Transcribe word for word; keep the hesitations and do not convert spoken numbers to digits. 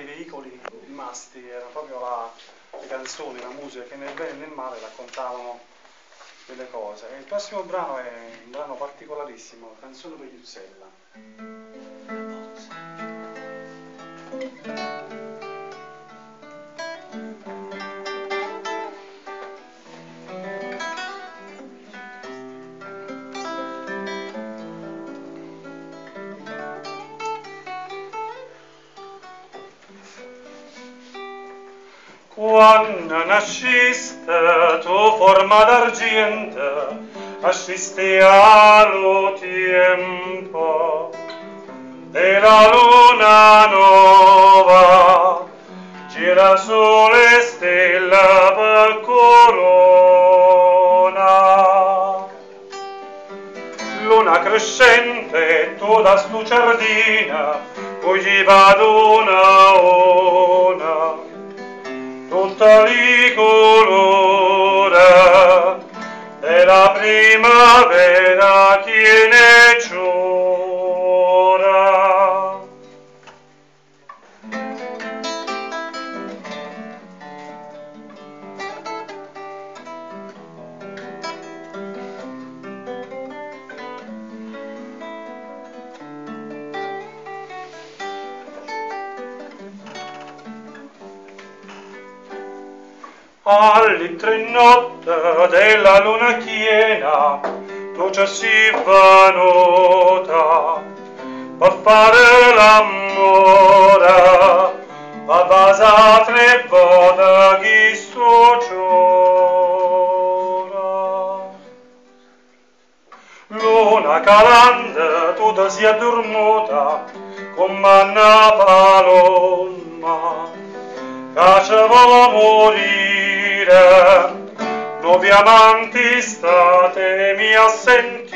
veicoli rimasti, erano proprio la, le canzoni, la musica che nel bene e nel male raccontavano delle cose. E il prossimo brano è un brano particolarissimo, Canzone per Iuzzella. Quando nasciste tu forma d'argento, ascisti allo tempo, e la luna nuova gira sulle stelle per corona. Luna crescente, tu da stu giardina, così vado una una, tutta di colore della primavera che ne giura. Alle tre notte della luna piena tu ci si venuta per fare l'amore a base tre volte chi sto giorno. Luna calante tu ti si addormuta come una paloma che ci vuole morire. Nuovi amanti statemi a sentire.